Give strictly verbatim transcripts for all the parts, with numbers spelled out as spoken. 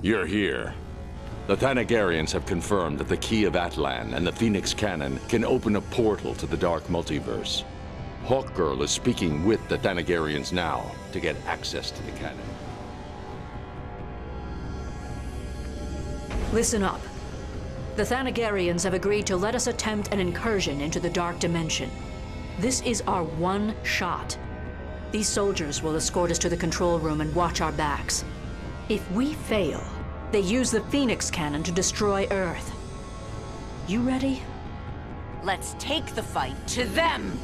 You're here. The Thanagarians have confirmed that the Key of Atlan and the Phoenix Cannon can open a portal to the Dark Multiverse. Hawkgirl is speaking with the Thanagarians now to get access to the cannon. Listen up. The Thanagarians have agreed to let us attempt an incursion into the Dark Dimension. This is our one shot. These soldiers will escort us to the control room and watch our backs. If we fail, they use the Phoenix Cannon to destroy Earth. You ready? Let's take the fight to them!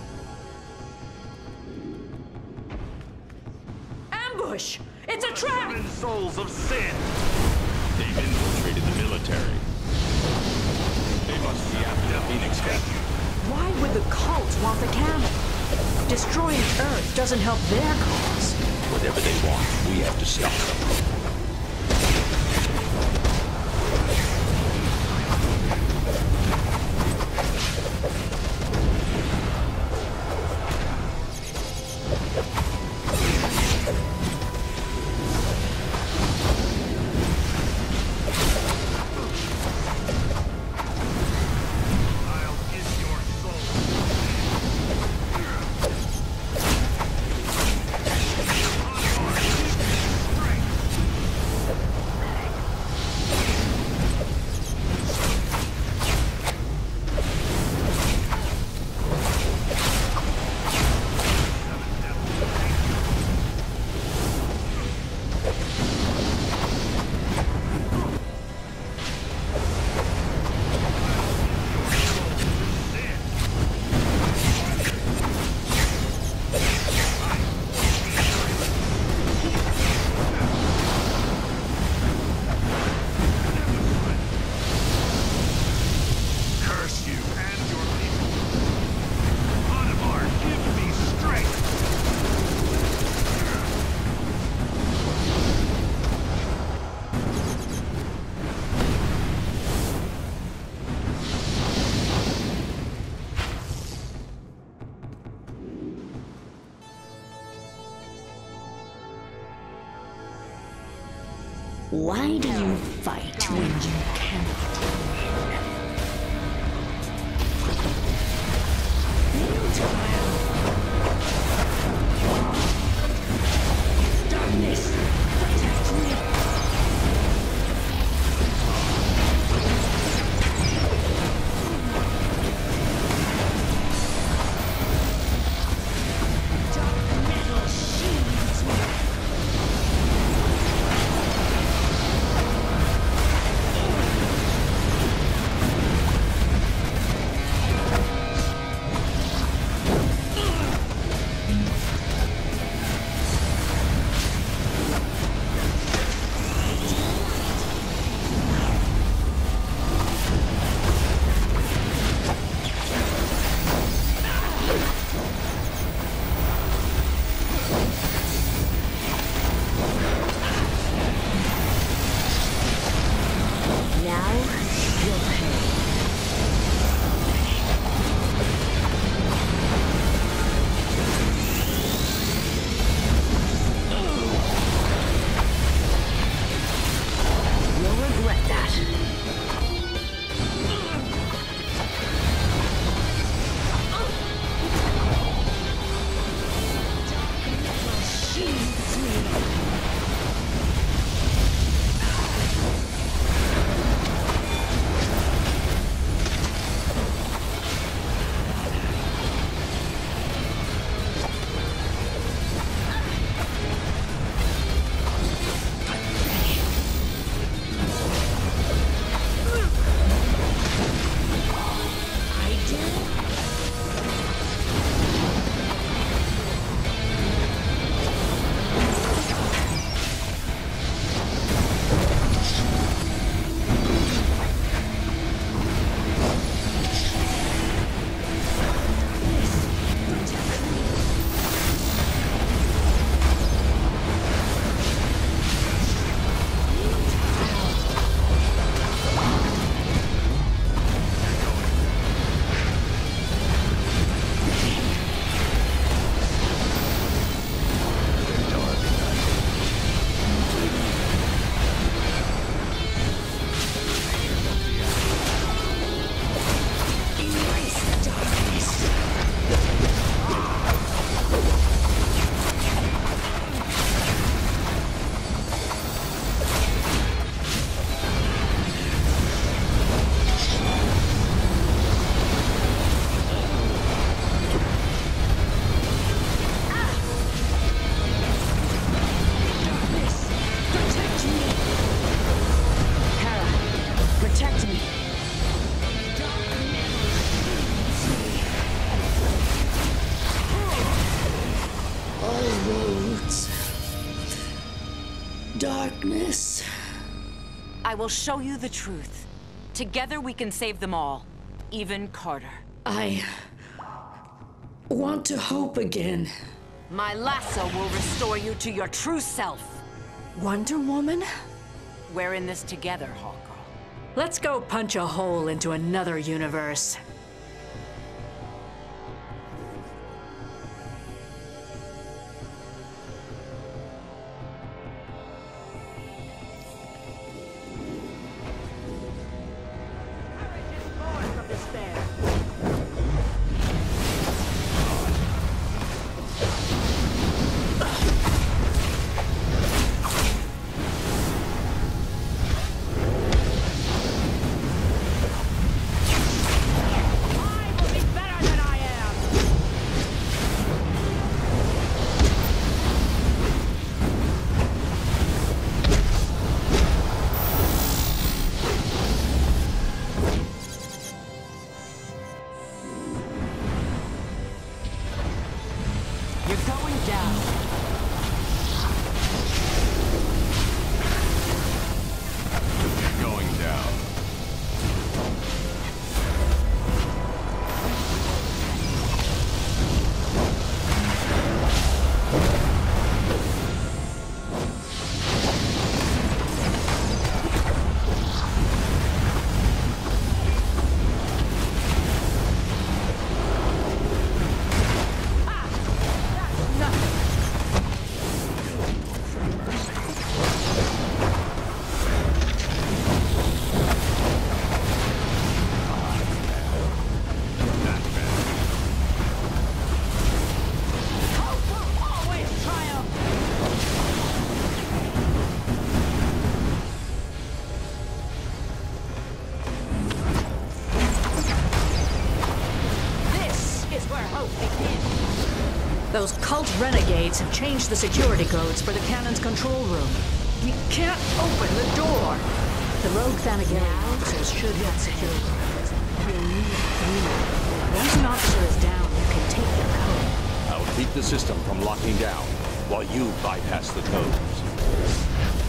Ambush! It's a trap! Human souls of sin! They've infiltrated the military. They must be after the Phoenix Cannon. Why would the cult want the cannon? Destroying Earth doesn't help their cause. Whatever they want, we have to stop them. Why do you fight when you cannot win? Darkness, protect me! Dark metal shields me! gods. Darkness. I will show you the truth. Together we can save them all. Even Carter. I want to hope again. My lasso will restore you to your true self. Wonder Woman? We're in this together, Hawkgirl. Let's go punch a hole into another universe. Those cult renegades have changed the security codes for the cannon's control room. We can't open the door! The rogue Thanagarian officers should have security codes. We'll need three. Once an officer is down, you can take their code. I'll keep the system from locking down, while you bypass the codes.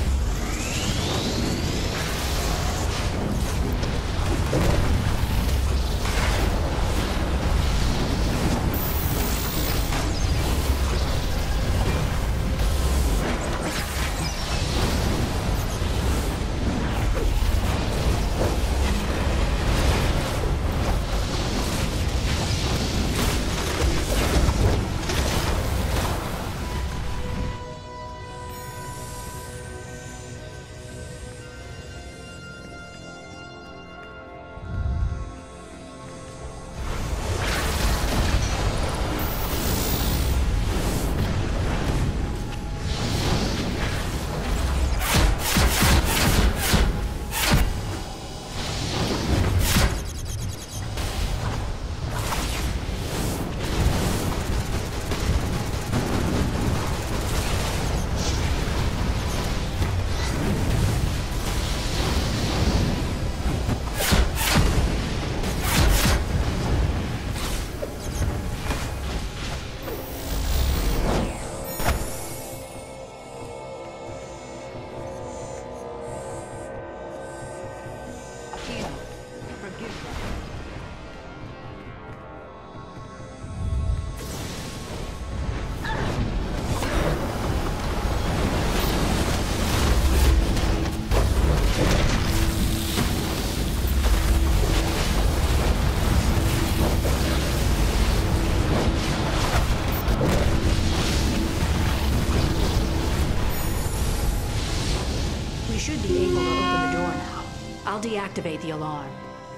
Should be able to open the door now. I'll deactivate the alarm.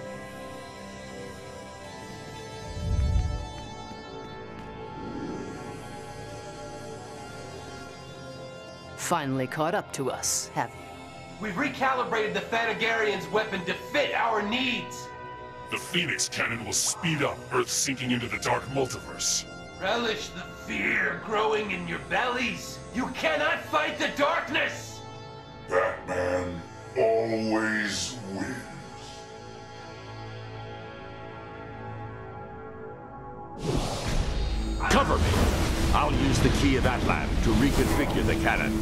Finally caught up to us, have you? We've recalibrated the Thanagarian's weapon to fit our needs. The Phoenix Cannon will speed up Earth sinking into the dark multiverse. Relish the fear growing in your bellies. You cannot fight the darkness! Batman always wins. Cover me! I'll use the key of Atlan to reconfigure the cannon.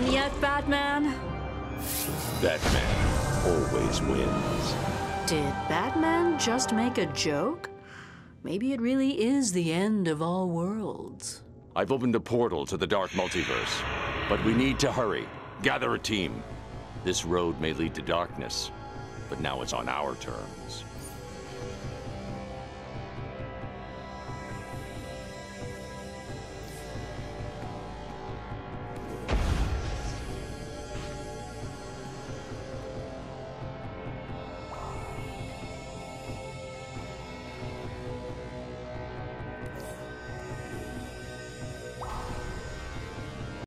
done yet, Batman? Batman always wins. Did Batman just make a joke? Maybe it really is the end of all worlds. I've opened a portal to the Dark Multiverse, but we need to hurry. Gather a team. This road may lead to darkness, but now it's on our terms.